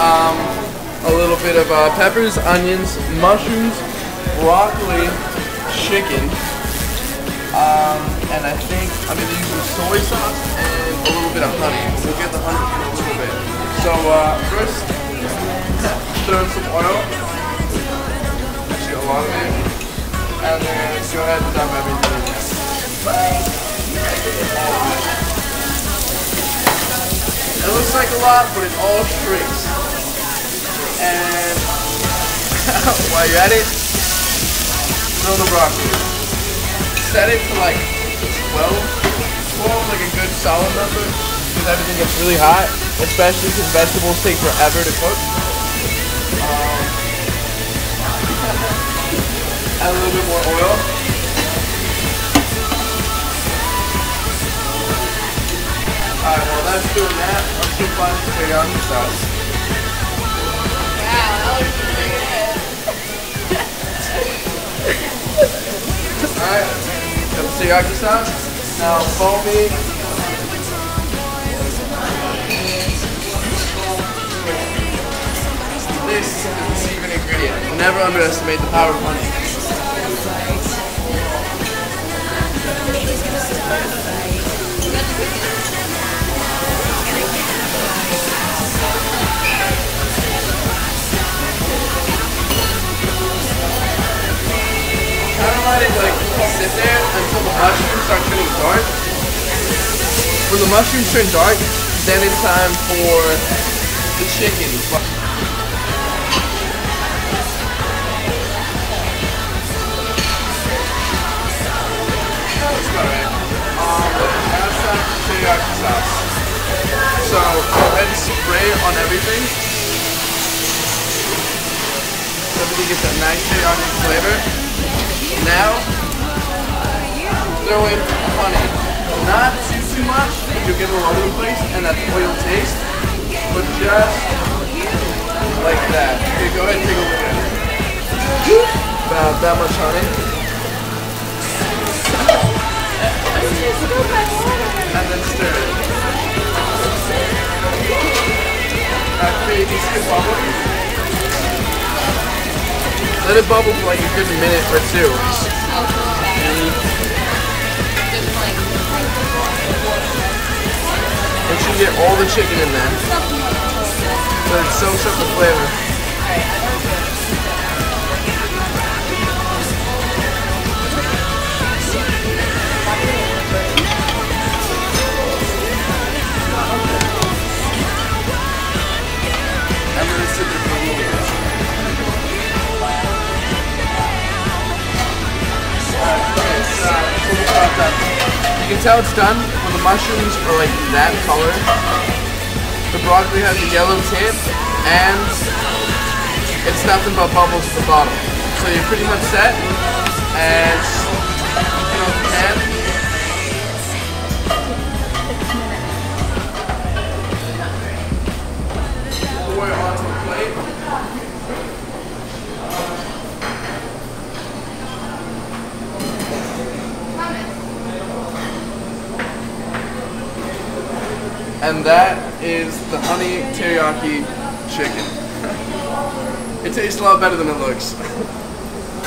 a little bit of peppers, onions, mushrooms, broccoli, chicken, and I think I'm going to use some soy sauce and a little bit of honey. We'll get the honey in a little bit. So first, throw in some oil. Actually, a lot of it. And then go ahead and dump everything in there. It looks like a lot, but it all shrinks. And while you're at it, throw the broccoli. Set it to like 12, like a good solid number, because everything gets really hot, especially because vegetables take forever to cook. Add a little bit more oil. Alright, while that's doing that, let's go find some teriyaki sauce. Wow, that looks really good. Alright, got the teriyaki sauce. Now follow me. This is the secret ingredient. Never underestimate the power of honey. Sit there until the mushrooms start turning dark. When the mushrooms turn dark, then it's time for the chicken. That's about right. Now it's time for teriyaki sauce. So go ahead and spray it on everything. So everything gets that nice teriyaki flavor. Now, throw in honey. Not too much, you'll get it all over the place, and that oil taste, but just like that. Okay, go ahead and take a look at it. About that much honey. And then stir it. Okay, you see it bubble? Let it bubble for like a good minute or two. And you can get all the chicken in there. So it soaks up the flavor. And then it's sit there for a little bit. You can tell it's done when the mushrooms are like that color. The broccoli has a yellow tint, and it's nothing but bubbles at the bottom. So you're pretty much set, and you know the pan. Pour it onto the plate. And that is the honey teriyaki chicken. It tastes a lot better than it looks.